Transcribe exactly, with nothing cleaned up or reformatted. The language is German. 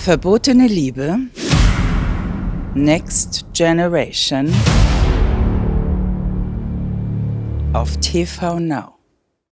Verbotene Liebe, Next Generation auf T V Now.